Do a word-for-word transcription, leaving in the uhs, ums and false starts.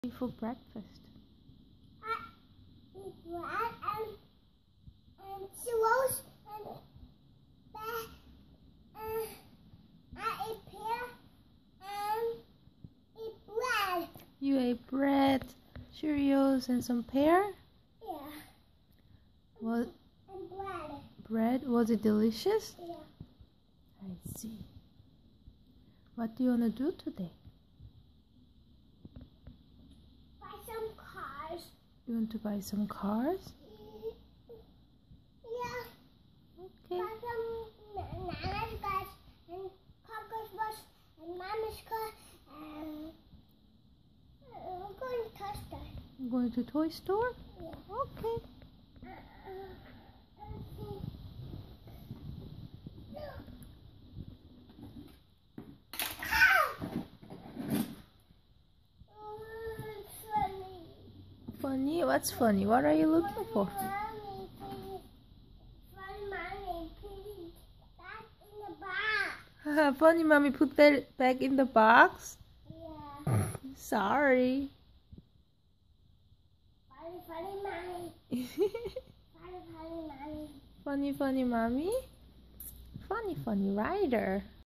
For breakfast? I eat bread and, and cereals and, and I eat pear and eat bread. You ate bread, cereals, and some pear? Yeah. What? And bread. Bread? Was it delicious? Yeah. I see. What do you want to do today? Cars. You want to buy some cars? Yeah. Okay. Buy some Nana's cars and Papa's bus and Mama's car and uh, we're going to Toy Store. I'm going to toy store? Yeah. Okay. Uh, uh, okay. Funny? What's funny? What are you looking for? Mommy, please. Funny mommy, please. Back in the box. Funny mommy put that back in the box? Yeah. Sorry. Funny, funny mommy. Funny, funny mommy. Funny, funny mommy? Funny, funny Ryder.